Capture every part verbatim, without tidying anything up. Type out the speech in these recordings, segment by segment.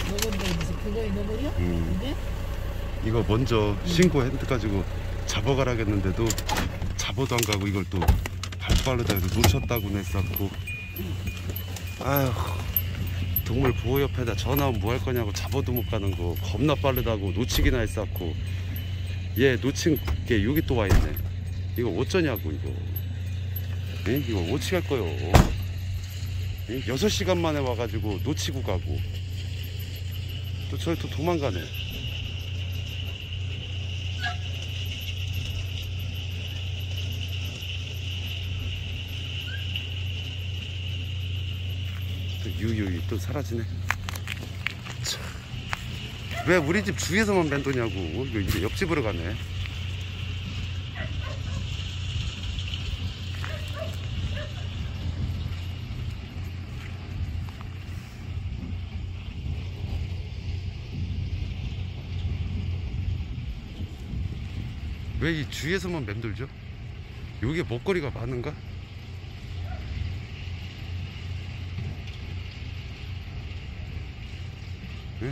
먹어버리지. 그거에 넣어버려? 음. 근데? 이거 먼저 신고 핸드가지고 잡아가라겠는데도 잡아도 안 가고 이걸 또 발빠르다 해서 놓쳤다고 냈었고. 아휴, 동물보호협회에다 전화하면 뭐 할 거냐고 잡아도 못 가는 거 겁나 빠르다고 놓치기나 했었고. 얘 놓친 게 여기 또 와있네. 이거 어쩌냐고 이거. 에? 이거 어찌 갈 거요. 에? 여섯 시간 만에 와가지고 놓치고 가고 또 저기 또 도망가네. 또 유유유 또 사라지네. 참. 왜 우리 집 주위에서만 맴도냐고. 이거 이제 옆집으로 가네. 왜 이 주위에서만 맴돌죠? 여기에 먹거리가 많은가? 예?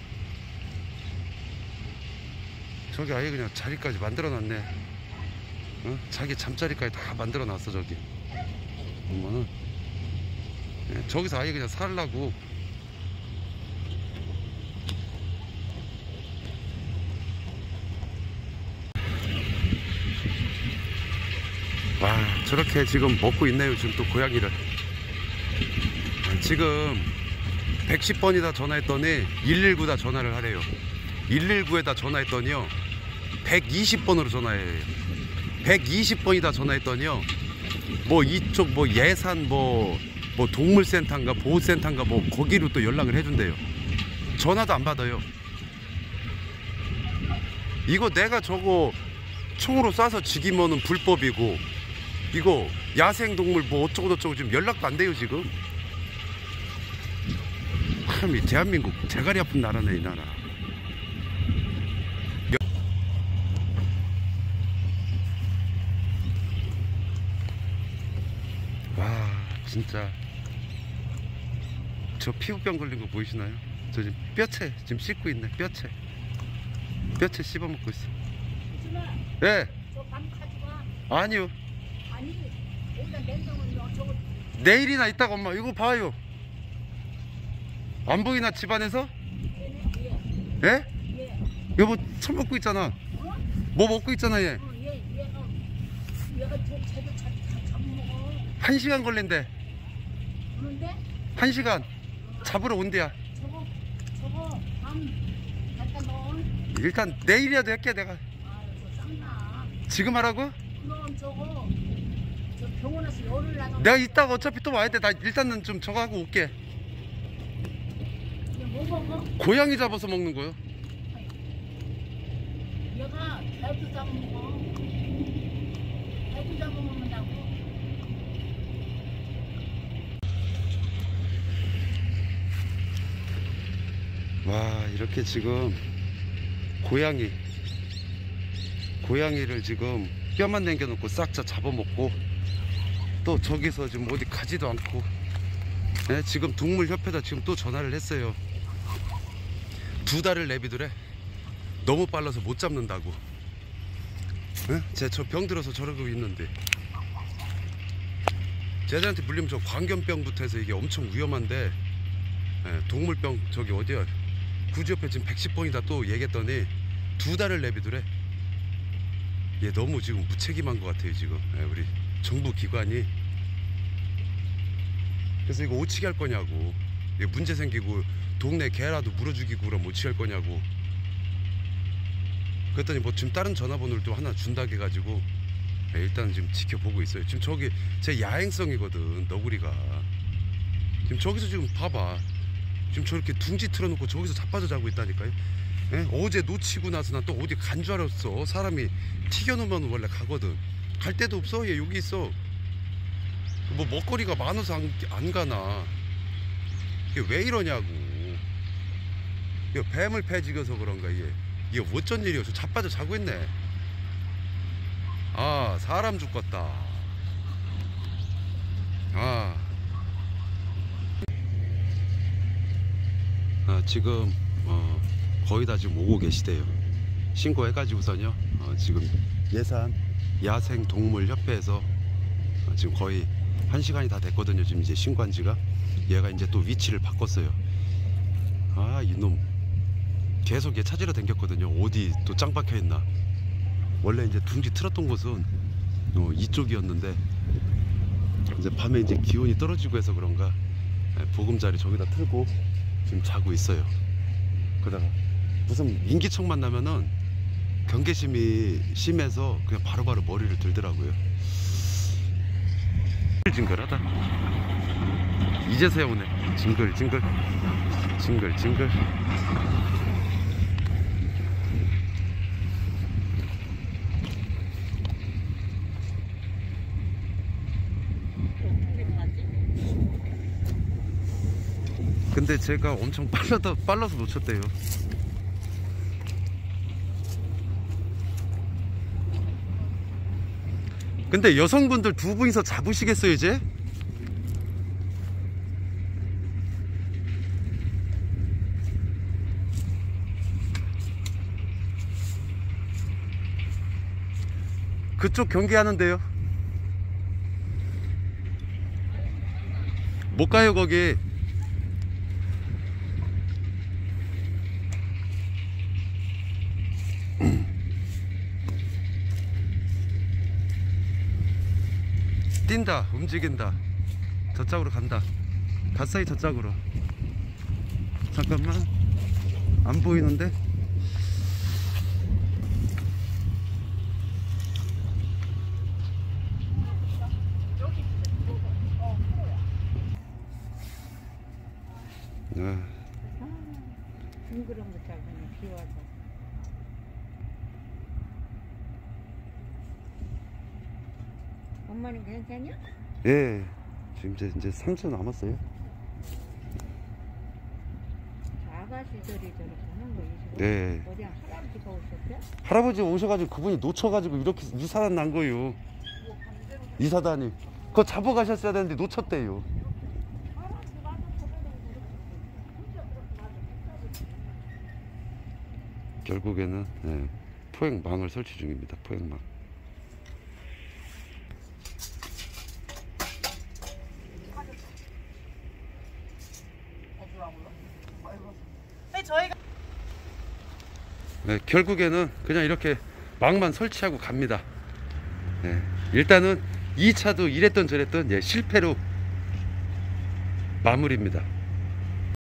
저기 아예 그냥 자리까지 만들어 놨네. 어? 자기 잠자리까지 다 만들어 놨어 저기. 엄마는 예, 저기서 아예 그냥 살라고. 와, 저렇게 지금 먹고 있네요. 지금 또 고양이를. 지금 백십 번이다 전화했더니 일일구다 전화를 하래요. 일일구에다 전화했더니요 백이십 번으로 전화해요. 백이십 번이다 전화했더니요 뭐 이쪽 뭐 예산 뭐, 뭐 동물센터인가 보호센터인가 뭐 거기로 또 연락을 해준대요. 전화도 안 받아요. 이거 내가 저거 총으로 쏴서 죽이면은 불법이고, 이거 야생동물 뭐 어쩌고저쩌고 지금 연락도 안 돼요 지금. 참 이 대한민국 대가리 아픈 나라네 이 나라. 와 진짜 저 피부병 걸린 거 보이시나요? 저 지금 뼈채 지금 씻고 있네. 뼈채 뼈채 씹어 먹고 있어. 예. 네. 저 밥 가져가. 아니요. 아니, 여기다 냉장고에 넣어. 저거. 내일이나 있다가 엄마 이거 봐요. 안 보이나 집안에서? 얘네, 예? 얘. 얘. 여보 참 먹고 있잖아. 어? 뭐 먹고 있잖아 얘. 어, 얘, 얘가, 얘가 저, 쟤도 잘, 잘 잡아먹어. 한 시간 걸린대. 그런데 한 시간 잡으러 온대야. 저거, 저거 밤 갖다 넣어. 일단 내일이라도 할게 내가. 아, 저 쌍나. 지금 하라고? 그럼 저거, 저 병원에서 열을 나가. 내가 이따가 어차피 또 와야 돼. 나 일단은 좀 저거 하고 올게. 뭐 먹어? 고양이 잡아서 먹는 거요. 얘가 개도 잡아먹어. 개도 잡아먹는다고. 와 이렇게 지금 고양이 고양이를 지금 뼈만 남겨놓고 싹 다 잡아먹고 또 저기서 지금 어디 가지도 않고. 네, 지금 동물협회에다 지금 또 전화를 했어요. 두 달을 내비두래. 너무 빨라서 못 잡는다고. 네? 제 저 병 들어서 저러고 있는데 쟤들한테 물리면 저 광견병부터 해서 이게 엄청 위험한데. 네, 동물병 저기 어디야 구지협회 지금 백십 번이다 또 얘기했더니 두 달을 내비두래. 얘 너무 지금 무책임한 것 같아요 지금. 네, 우리 정부 기관이. 그래서 이거 어떻게 할 거냐고. 이거 문제 생기고 동네 개라도 물어 죽이고 그러면 어떻게 할 거냐고. 그랬더니 뭐 지금 다른 전화번호를 또 하나 준다고 해가지고 네, 일단 지금 지켜보고 있어요. 지금 저기 제 야행성이거든 너구리가. 지금 저기서 지금 봐봐. 지금 저렇게 둥지 틀어놓고 저기서 자빠져 자고 있다니까요. 예? 어제 놓치고 나서 난 또 어디 간 줄 알았어. 사람이 튀겨놓으면 원래 가거든. 갈 데도 없어. 얘 여기 있어. 뭐 먹거리가 많아서 안, 안 가나. 이게 왜 이러냐고. 이거 뱀을 패지겨서 그런가. 이게 이게 어쩐 일이야. 저 자빠져 자고 있네. 아 사람 죽겠다. 아 아, 지금 어, 거의 다 지금 오고 계시대요. 신고해가지고서요. 어, 지금 예산 야생동물협회에서 어, 지금 거의 한 시간이 다 됐거든요. 지금 이제 신고한 지가. 얘가 이제 또 위치를 바꿨어요. 아, 이놈 계속 얘 찾으러 댕겼거든요. 어디 또 짱 박혀있나. 원래 이제 둥지 틀었던 곳은 어, 이쪽이었는데 이제 밤에 이제 기온이 떨어지고 해서 그런가 보금자리 저기다 틀고 지금 자고 있어요. 그러다가 무슨 인기척 만나면은 경계심이 심해서 그냥 바로바로 머리를 들더라고요. 징글징글하다. 이제서야 오네. 징글징글 징글징글. 근데 제가 엄청 빨라다, 빨라서 놓쳤대요. 근데 여성분들 두 분이서 잡으시겠어요 이제? 그쪽 경계하는데요. 못 가요 거기. 뛴다, 움직인다. 저쪽으로 간다. 가사이 저쪽으로. 잠깐만, 안 보이는데? 아, 징그러운 거 잡으면 비 와서. 엄마는 괜찮냐? 예, 지금 이제, 이제 삼 초 남았어요. 아가씨들이 저렇게 하는 거 이시고. 네. 어디 할아버지가 오셨대? 할아버지 오셔가지고 그분이 놓쳐가지고 이렇게 유사단 난 거예요. 이사단이. 그거 잡아가셨어야 되는데 놓쳤대요. 결국에는 예, 포획망을 설치 중입니다. 포획망. 저희가 네, 결국에는 그냥 이렇게 망만 설치하고 갑니다. 네, 일단은 이 차도 이랬던 저랬던 예, 실패로 마무리입니다.